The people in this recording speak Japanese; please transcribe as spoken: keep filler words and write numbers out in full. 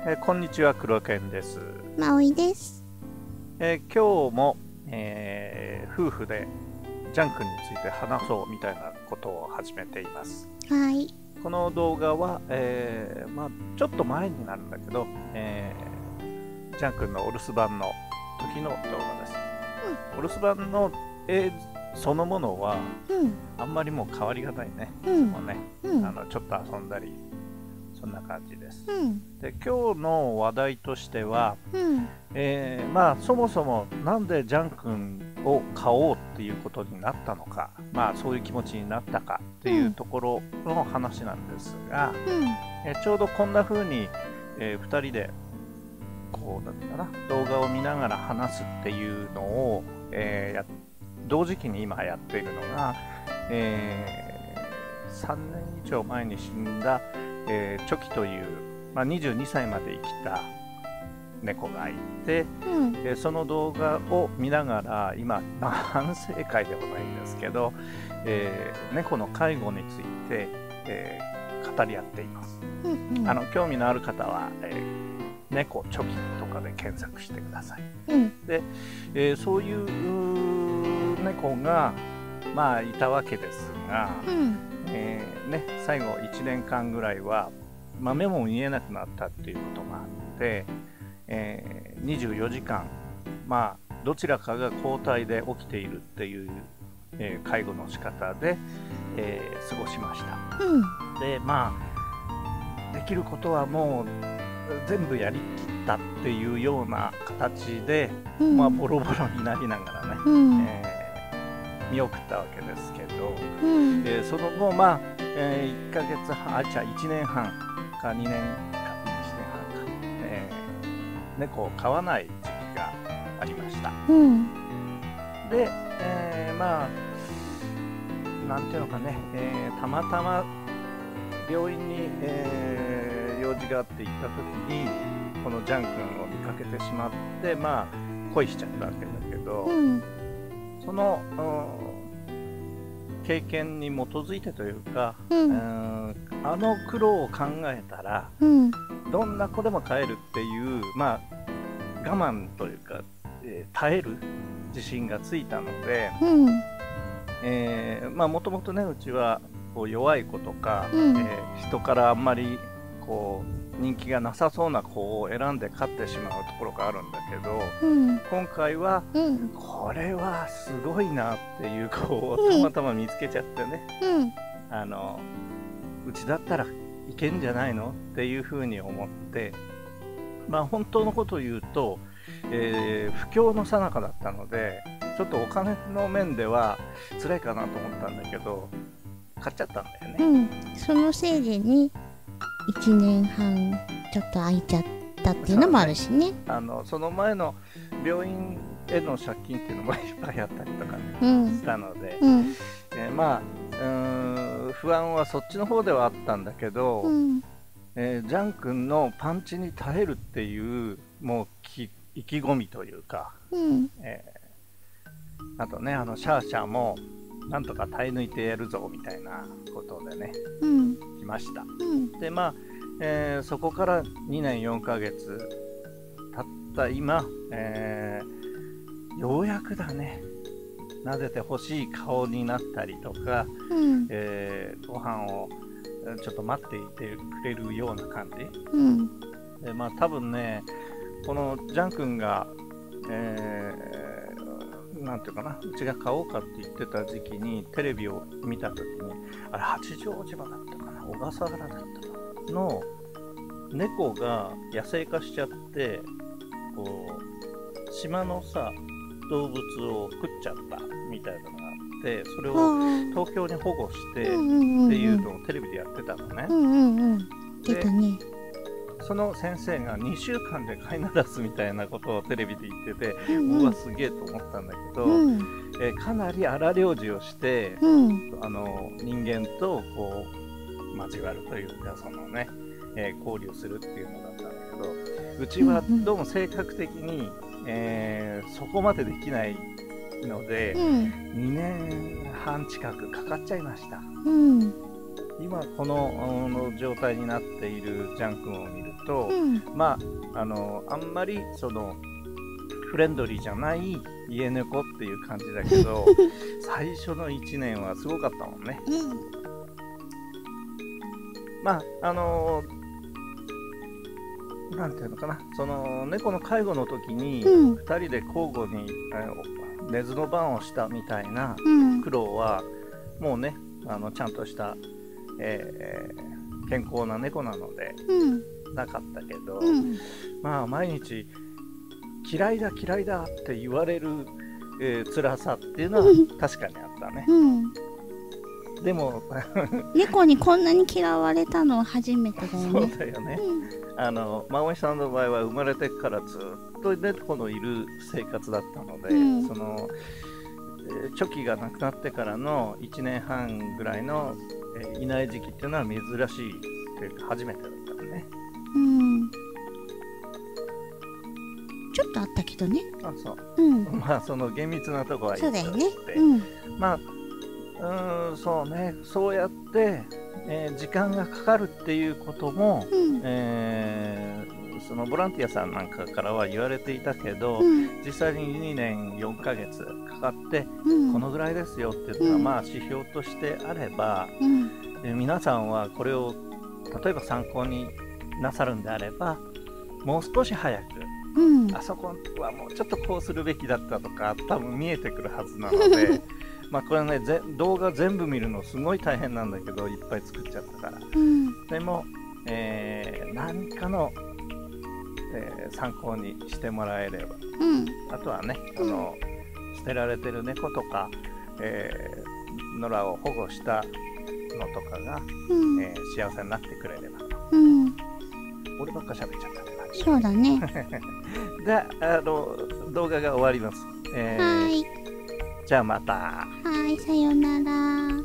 えーこんにちは、黒犬です。 まおいです。 えー今日も、えー夫婦でジャンクについて話そうみたいなことを始めています。 はい。 この動画は、えーまあ、ちょっと前になるんだけど、えージャンクのお留守番の時の動画です。お留守番の絵そのものはうん。 あんまりもう変わりがないね。 うんもうね、 うん。 あのちょっと遊んだり、そんな感じです。 うん。 で、今日の話題としては、 うん。 えーまあそもそもなんでジャン君を買おうっていうことになったのか、まあそういう気持ちになったかっていうところの話なんですが、 うん。 えーちょうどこんな風に、えー、ふたりでこうなんていうかな、動画を見ながら話すっていうのを、えーや同時期に今やっているのが、えーさんねん以上前に死んだ、えーチョキという、まあ、にじゅうにさいまで生きた猫がいて、 うん。 えーその動画を見ながら今、まあ、反省会でもないんですけど、えー猫の介護について、えー語り合っています。 うん。 あの興味のある方は、えー猫チョキとかで検索してください。 うん。 で、えーそういううー猫が、まあ、いたわけですが、 うん。 えーね、最後いちねんかんぐらいは、まあ、目も見えなくなったっていうことがあって、えーにじゅうよじかん、まあ、どちらかが交代で起きているっていう、えー介護の仕方で、えー過ごしました。 うん。 で、まあ、できることはもう全部やりきったっていうような形で、 うん。 まあ、ボロボロになりながらね、 うん。 えー見送ったわけですけど、 うん。 えーその後、まあえーいっかげつはん、あ、じゃあいちねんはんかにねんかいちねんはんか、えー猫を飼わない時期がありました。 うん。 で、えーまあ、なんていうのかね、えーたまたま病院に、えー用事があって行った時に、このジャン君を見かけてしまって、まあ、恋しちゃったわけだけど、 うん。 その、うん経験に基づいてというか、 うんうんあの苦労を考えたら、 うん。 どんな子でも耐えるっていう、まあ、我慢というか、えー耐える自信がついたので、 うん。 えーまあもともとね、うちはこう弱い子とか、 うんえー人からあんまりこう人気がなさそうな子を選んで飼ってしまうところがあるんだけど、 うん。 今回はうん。 これはすごいなっていう子をうんたまたま見つけちゃってね、 うん。 あのうちだったらいけんじゃないのっていうふうに思って、まあ本当のことを言うと、えー不況の最中だったので、ちょっとお金の面では辛いかなと思ったんだけど、買っちゃったんだよね。 うん。そのせいでね、一年半ちょっと空いちゃったっていうのもあるしね。 あのその前の病院への借金っていうのもいっぱいあったりとか、ねうんし。たので、 うん。 えーまあうーん不安はそっちの方ではあったんだけど、 うん。 えージャン君のパンチに耐えるっていうもうき意気込みというか、 うん。 えーあとね、あのシャーシャーもなんとか耐え抜いてやるぞみたいなことでね、 うん。 来ました。 うん。 で、まあ、えーそこからにねんよんかげつ経った今、えーようやくだね、撫でてほしい顔になったりとか、 うん。 えーご飯をえーちょっと待っていてくれるような感じうん。 で、まあ多分ね、このジャン君が、えーなんていうかな、うちが買おうかって言ってた時期にテレビを見た時に、あれ八丈島だったかな、小笠原だったかなの猫が野生化しちゃって、こう島のさ動物を食っちゃったみたいなのがあって、それを東京に保護してっていうのをテレビでやってたのね。 うんうんうん。出たね。 その先生がにしゅうかんで飼いならすみたいなことをテレビで言ってて、 うんうんうわすげえと思ったんだけど、 うん。 えーかなり荒療治をして、 うん。 あの人間とこう交わるというか、そのね、えー交流するっていうのだったんだけど、うちはどうも性格的に、えーそこまでできないので、 うん。 にねんはん近くかかっちゃいました。 うん。 今このうん状態になっているジャン君を見ると、 うんまああのあんまりそのフレンドリーじゃない家猫っていう感じだけど最初のいちねんはすごかったもんね。 うんまああのなんていうのかな、その猫の介護の時にうんふたりで交互に、えー寝ずの番をしたみたいなうん苦労はもうね、あのちゃんとした、えー健康な猫なのでうんなかったけど、 うんまあ毎日嫌いだ嫌いだって言われる、えー辛さっていうのは確かにあったね。 うんでも猫にこんなに嫌われたのは初めてだよそうね。 だよね。 うんあのまおみさんの場合は生まれてからずっと猫のいる生活だったので、 うんそのえーチョキがなくなってからのいちねんはんぐらいの、えーいない時期っていうのは珍しいというか初めてだったね。 うんちょっとあったけどね。 あ、そううんまあその厳密なとこはいいとして、 そうだよね。うんまあうーんそうね、そうやって、えー時間がかかるっていうことも、 うんえーそのボランティアさんなんかからは言われていたけど、 うん実際ににねんよんかげつかかってうんこのぐらいですよっていうのが、 うんまあ指標としてあれば、 うんえー皆さんはこれを例えば参考になさるんであれば、もう少し早くうんあそこはもうちょっとこうするべきだったとか多分見えてくるはずなのでまあこれね、ぜ動画全部見るのすごい大変なんだけど、いっぱい作っちゃったから。 うんでも、えー何かの、えー参考にしてもらえれば、 うんあとはね、あの捨てられてる猫とか、えー野良を保護したのとかが、 うんえー幸せになってくれれば。 うん俺ばっか喋っちゃったって感じ。 そうだね。 で、あの動画が終わります。えーはーいじゃあまた。 はーいさよなら。